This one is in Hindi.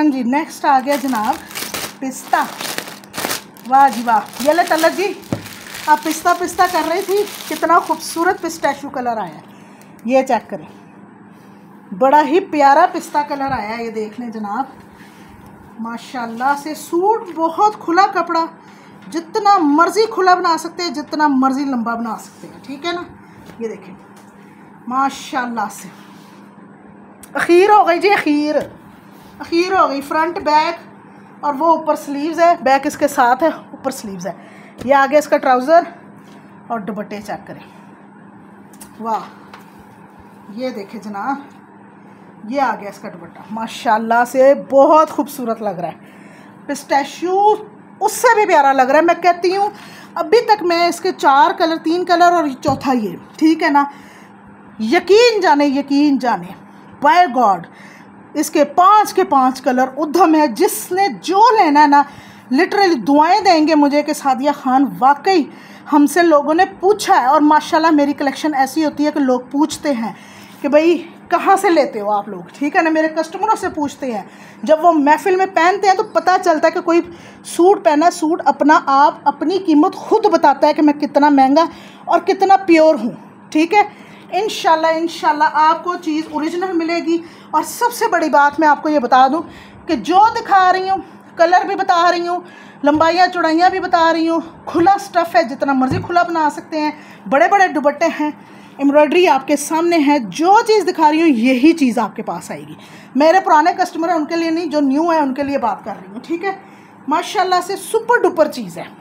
हाँ जी, नेक्स्ट आ गया जनाब पिस्ता। वाह जी वाह, ये ले तलत जी, आप पिस्ता पिस्ता कर रही थी, कितना खूबसूरत पिस्ताशू कलर आया है। ये चेक करें, बड़ा ही प्यारा पिस्ता कलर आया है, ये देख लें जनाब माशाल्लाह से। सूट बहुत खुला कपड़ा, जितना मर्जी खुला बना सकते हैं, जितना मर्जी लंबा बना सकते हैं, ठीक है ना। ये देखें माशाल्लाह से, अखीर हो गई जी, अखीर हो गई। फ्रंट बैक और वो ऊपर स्लीव्स है, बैक इसके साथ है, ऊपर स्लीव्स है। ये आगे इसका ट्राउज़र और दुपट्टे चेक करें, वाह। ये देखें जनाब, ये आ गया इसका दुपट्टा, माशाल्लाह से बहुत खूबसूरत लग रहा है। पिस्ताशियो उससे भी प्यारा लग रहा है। मैं कहती हूँ अभी तक मैं इसके 4 कलर, 3 कलर और चौथा ये, ठीक है ना। यकीन जाने बाय गॉड इसके 5 के 5 कलर उद्धम है। जिसने जो लेना है ना, लिटरली दुआएं देंगे मुझे कि सादिया खान वाकई हमसे लोगों ने पूछा है। और माशाल्लाह मेरी कलेक्शन ऐसी होती है कि लोग पूछते हैं कि भाई कहाँ से लेते हो आप लोग, ठीक है ना। मेरे कस्टमरों से पूछते हैं, जब वो महफिल में पहनते हैं तो पता चलता है कि कोई सूट पहना, सूट अपना आप अपनी कीमत खुद बताता है कि मैं कितना महंगा और कितना प्योर हूँ, ठीक है। इंशाल्लाह आपको चीज़ ओरिजिनल मिलेगी। और सबसे बड़ी बात मैं आपको ये बता दूँ कि जो दिखा रही हूँ, कलर भी बता रही हूँ, लंबाइयाँ चौड़ाइयाँ भी बता रही हूँ, खुला स्टफ़ है, जितना मर्ज़ी खुला बना सकते हैं, बड़े बड़े दुपट्टे हैं, एम्ब्रॉयडरी आपके सामने है। जो चीज़ दिखा रही हूँ यही चीज़ आपके पास आएगी। मेरे पुराने कस्टमर हैं उनके लिए नहीं, जो न्यू है उनके लिए बात कर रही हूँ, ठीक है। माशाल्लाह से सुपर डुपर चीज़ है।